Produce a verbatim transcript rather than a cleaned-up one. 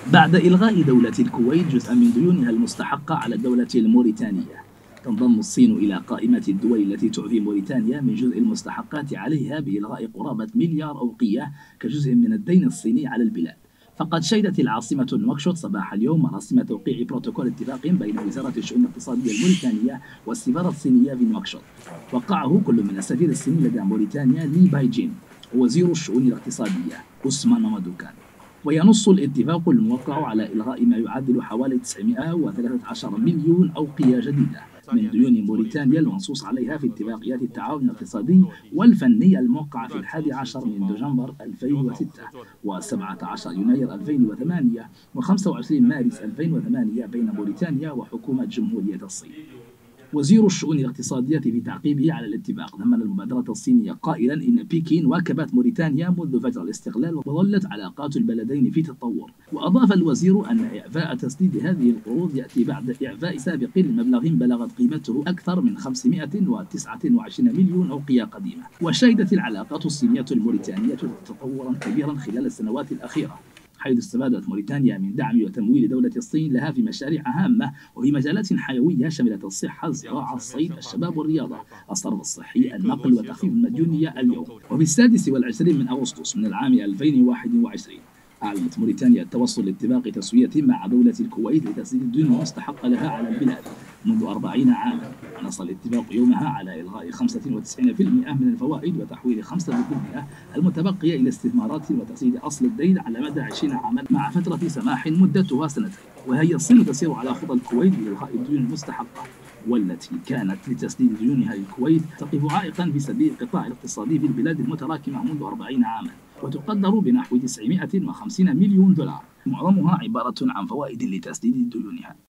بعد إلغاء دولة الكويت جزءا من ديونها المستحقة على الدولة الموريتانية، تنضم الصين إلى قائمة الدول التي تعفي موريتانيا من جزء المستحقات عليها بإلغاء قرابة مليار أوقية كجزء من الدين الصيني على البلاد. فقد شهدت العاصمة نواكشوط صباح اليوم مراسم توقيع بروتوكول اتفاق بين وزارة الشؤون الاقتصادية الموريتانية والسفارة الصينية في نواكشوط. وقعه كل من السفير الصيني لدى موريتانيا لي بايجين ووزير الشؤون الاقتصادية أوسمان مامادوكان. وينص الاتفاق الموقع على إلغاء ما يعادل حوالي تسعمائة وثلاثة عشر مليون أوقية جديدة من ديون موريتانيا المنصوص عليها في اتفاقيات التعاون الاقتصادي والفني الموقعة في الحادي عشر من دجنبر ألفين وستة وسبعة عشر يناير ألفين وثمانية وخمسة وعشرين مارس ألفين وثمانية بين موريتانيا وحكومة جمهورية الصين. وزير الشؤون الاقتصادية في تعقيبه على الاتفاق ضمن المبادرة الصينية قائلا إن بكين واكبت موريتانيا منذ فجر الاستقلال وظلت علاقات البلدين في تطور. وأضاف الوزير أن إعفاء تسديد هذه القروض يأتي بعد إعفاء سابق لمبلغ بلغت قيمته أكثر من خمسمائة وتسعة وعشرين مليون أوقية قديمة. وشهدت العلاقات الصينية الموريتانية تطورا كبيرا خلال السنوات الأخيرة، حيث استفادت موريتانيا من دعم وتمويل دولة الصين لها في مشاريع هامة وفي مجالات حيوية شملت الصحة، الزراعة، الصيد، الشباب والرياضة، الصرف الصحي، النقل وتخفيف المديونية اليوم. وفي السادس والعشرين من أغسطس من العام ألفين وواحد وعشرين أعلنت موريتانيا التوصل لاتفاق تسوية مع دولة الكويت لتسديد الدين المستحقة لها على البلاد منذ أربعين عاما. ونص الاتفاق يومها على إلغاء خمسة وتسعين بالمئة من الفوائد وتحويل خمسة بالمئة المتبقية إلى استثمارات وتسديد أصل الدين على مدى عشرين عاما مع فترة سماح مدتها سنتين. وهي الصين تسير على خطى الكويت بإلغاء الديون المستحقة، والتي كانت لتسديد ديونها للكويت تقف عائقا في سبيل القطاع الاقتصادي في البلاد المتراكمة منذ أربعين عاما، وتقدر بنحو تسعمائة وخمسين مليون دولار، معظمها عبارة عن فوائد لتسديد ديونها.